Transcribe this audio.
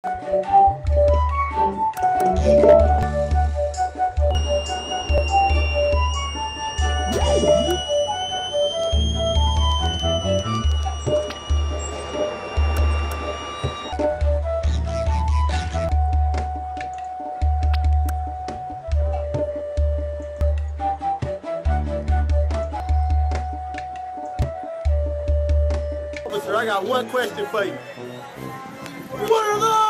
Officer, I got one question for you. What are those?